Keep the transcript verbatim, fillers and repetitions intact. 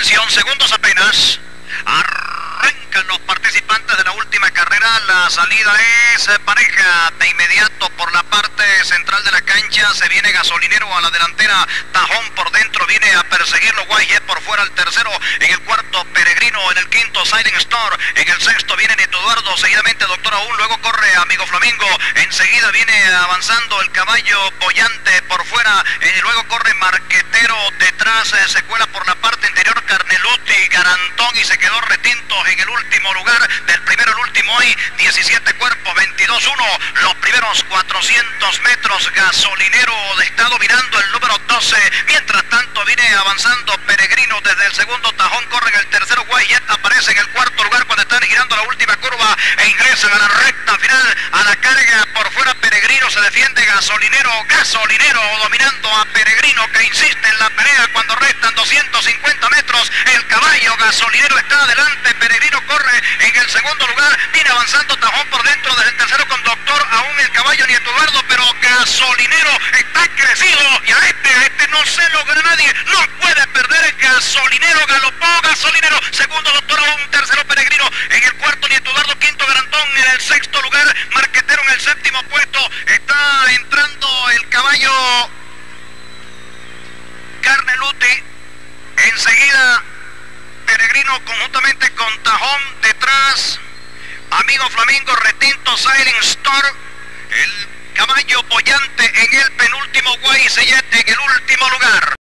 Atención, segundos apenas. Arrancan los participantes de la última carrera. La salida es pareja. De inmediato por la parte central de la cancha se viene Gasolinero a la delantera. Tajón por dentro viene a perseguirlo. Guayet por fuera el tercero. En el cuarto Peregrino. En el quinto Silent Storm. En el sexto viene Nieto Eduardo. Seguidamente Doctor Aún. Luego corre Amigo Flamingo. Enseguida viene avanzando el caballo Boyante por fuera. Eh, luego corre Marquetero. Detrás eh, se cuela por la parte interior Carneluti, Garantón, y se quedó retinto en el último lugar. Del primero al último hay diecisiete cuerpos, veintidós uno. Los primeros cuatrocientos metros. Gasolinero está dominando el número doce. Mientras tanto viene avanzando Peregrino desde el segundo. Tajón corre en el tercero. Guayet aparece en el cuarto lugar cuando están girando la última curva e ingresan a la recta final. A la carga por fuera Peregrino, se defiende Gasolinero. Gasolinero dominando a Peregrino, que insiste en la pelea cuando restan doscientos cincuenta metros. El caballo Gasolinero está adelante. Peregrino corre en el segundo lugar. Viene avanzando Tajón por dentro desde el tercero con Doctor Aún el caballo Nieto Eduardo, pero Gasolinero está crecido y a este, a este no se logra nadie. No puede perder. Gasolinero galopó. Gasolinero, segundo Doctor Aún, tercero Peregrino, en el cuarto Nieto Eduardo, quinto Garantón, en el sexto lugar Marquetero en el séptimo puesto. Está entrando el caballo Carneluti. Enseguida Peregrino conjuntamente con Tajón. Detrás Amigo Flamingo, retinto Silent Storm, el caballo Boyante en el penúltimo. Guayet en el último lugar.